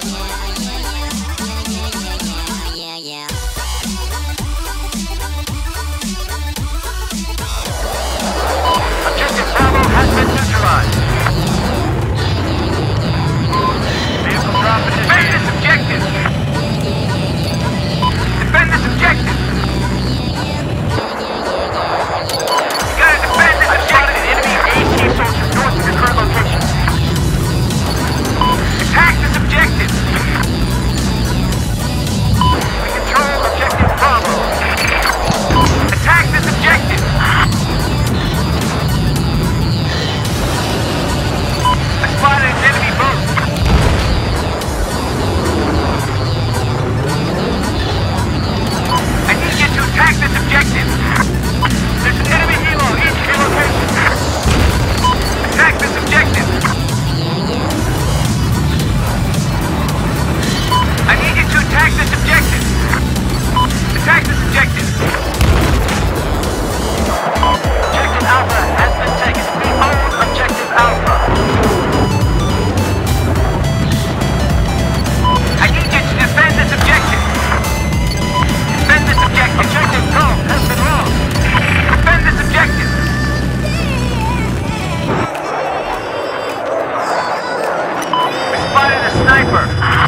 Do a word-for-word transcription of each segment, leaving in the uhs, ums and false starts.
Objective Bravo has been neutralized. Vehicle drop and defend this objective. Defend this objective. You gotta defend this objective. Enemy A T soldiers north of your current location. Attack this objective. We control objective Bravo. Attack this objective. I spotted an enemy boat. I need you to attack this objective. There's an enemy helo east of your location. Attack this objective. I need you to attack this objective. Attack this objective. Objective Alpha has been taken. We own Objective Alpha. I need you to defend this objective. Defend this objective. Objective Golf has been lost. Defend this objective. We spotted a sniper.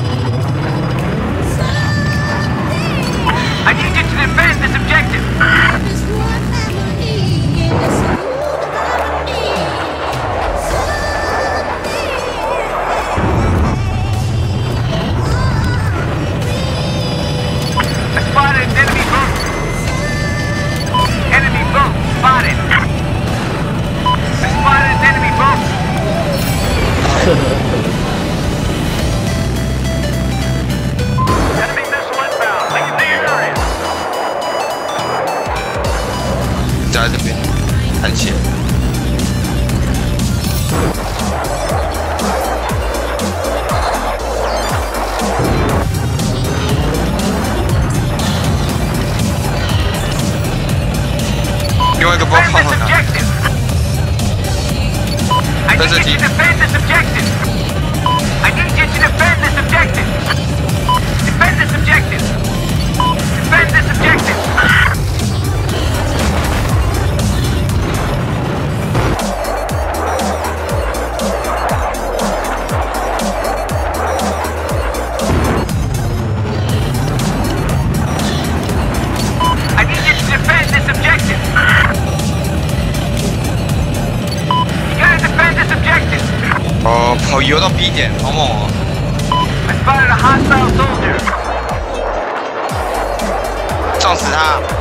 I need you to defend this objective. I spotted an enemy boat. Enemy boat spotted. I spotted an enemy boat. Enemy missile inbound. Leave the area. 在这边探险。另外一个包靠后哪？在这里。Defend this objective. I need you to defend this objective. Defend this objective. Defend this objective. I need you to defend this objective. You gotta defend this objective. 哦，跑游到 B 点，好猛哦 ！I spotted a hostile soldier. 撞死他！